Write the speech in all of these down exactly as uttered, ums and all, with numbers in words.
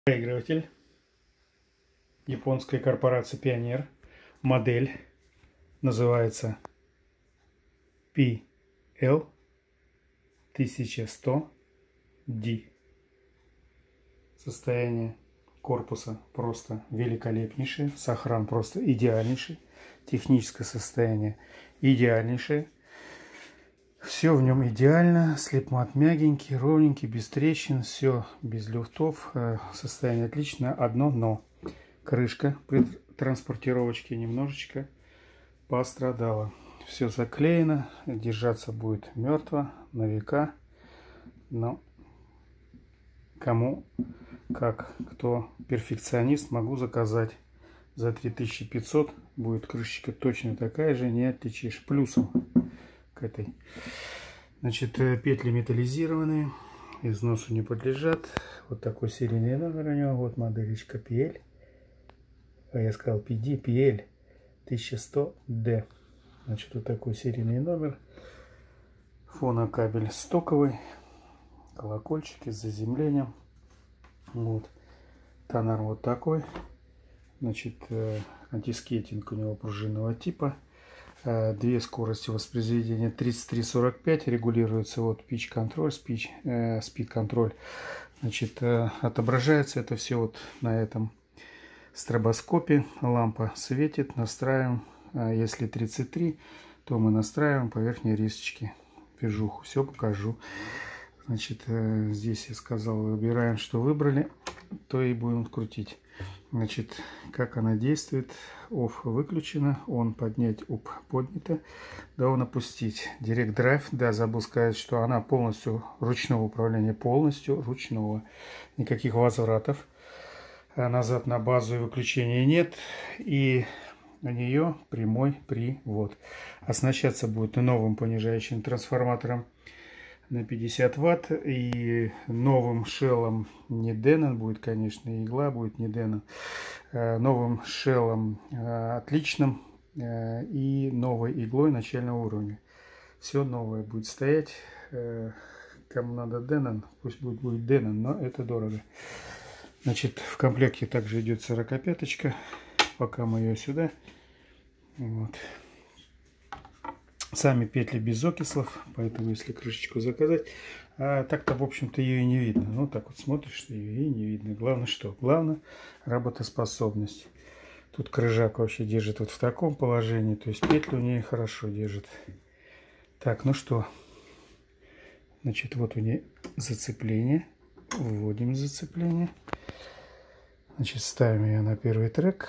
Проигрыватель японской корпорации Pioneer. Модель называется пи эл тысяча сто ди. Состояние корпуса просто великолепнейшее. Сохран просто идеальнейший. Техническое состояние идеальнейшее. Все в нем идеально. Слепмат мягенький, ровненький, без трещин. Все без люфтов. Состояние отличное. Одно но. Крышка при транспортировочке немножечко пострадала. Все заклеено. Держаться будет мертво на века. Но кому, как, кто перфекционист, могу заказать. За три тысячи пятьсот будет крышечка точно такая же. Не отличишь. Плюсом к этой. Значит, петли металлизированные. Износу не подлежат. Вот такой серийный номер у него. Вот моделечка пи эл. А я сказал пи ди, пи эл тысяча сто ди. Значит, вот такой серийный номер. Фонокабель стоковый. Колокольчики с заземлением. Вот. Тонар вот такой. Значит, антискейтинг у него пружинного типа. Две скорости воспроизведения тридцать три сорок пять. Регулируется вот pitch контроль, speed, э, speed контроль. Значит, э, отображается это все вот на этом стробоскопе. Лампа светит, настраиваем. А если тридцать три, то мы настраиваем по верхней рисочке. Движуху. Все покажу. Значит, э, здесь я сказал, выбираем, что выбрали, то и будем крутить. Значит, как она действует. Off выключено, on поднять, up поднято, down опустить. Direct Drive, да, забыл сказать, что она полностью ручного управления, полностью ручного. Никаких возвратов. Назад на базу и выключения нет. И на нее прямой привод. Оснащаться будет новым понижающим трансформатором на пятьдесят ватт и новым шеллом, не Denon будет, конечно, игла будет не Denon, новым шеллом отличным и новой иглой начального уровня. Все новое будет стоять. Кому надо Denon, пусть будет, будет Denon, но это дорого. Значит, в комплекте также идет сорокопяточка. Пока мы ее сюда. Вот. Сами петли без окислов, поэтому если крышечку заказать, а так-то, в общем-то, ее и не видно. Ну, так вот смотришь, что ее и не видно. Главное что? Главное работоспособность. Тут крыжак вообще держит вот в таком положении, то есть петли у нее хорошо держит. Так, ну что, значит, вот у нее зацепление. Вводим зацепление. Значит, ставим ее на первый трек.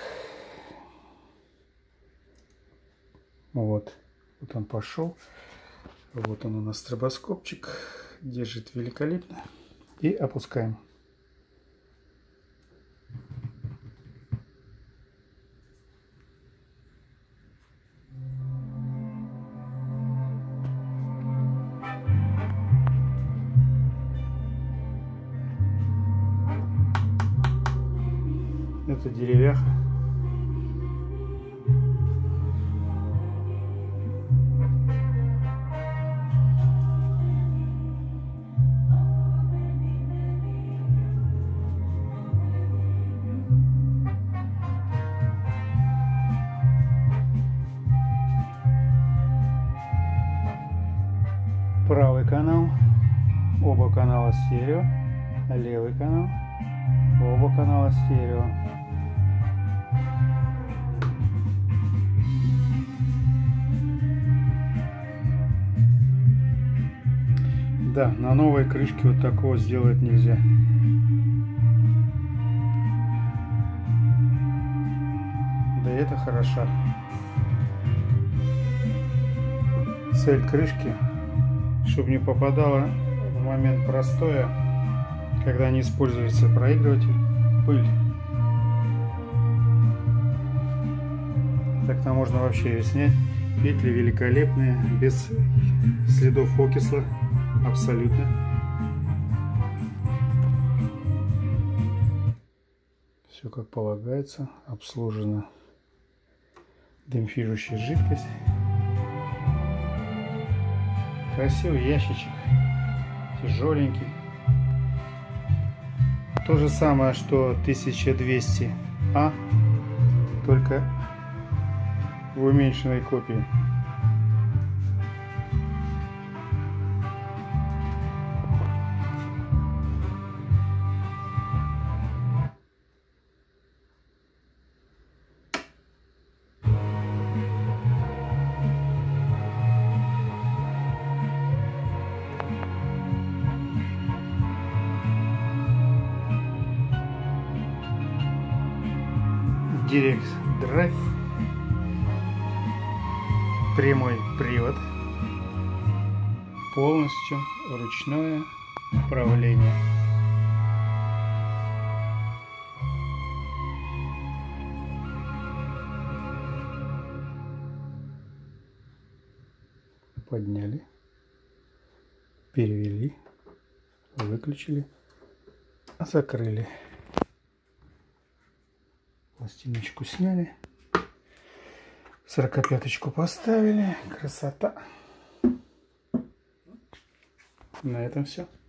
Вот. Вот он пошел. Вот он у нас стробоскопчик. Держит великолепно. И опускаем. Это деревяха. Правый канал, оба канала стерео, левый канал, оба канала стерео. Да, на новой крышке вот такого сделать нельзя. Да и это хорошо. Цель крышки, чтобы не попадала в момент простоя, когда не используется проигрыватель, пыль. Так-то можно вообще ее снять. Петли великолепные, без следов окисла. Абсолютно. Все как полагается. Обслужена демпфирующая жидкость. Красивый ящичек. Тяжеленький. То же самое, что тысяча двести А, только в уменьшенной копии. Direct Drive, прямой привод, полностью ручное управление. Подняли, перевели, выключили, закрыли. Пластиночку сняли, сорокопяточку поставили. Красота. На этом все.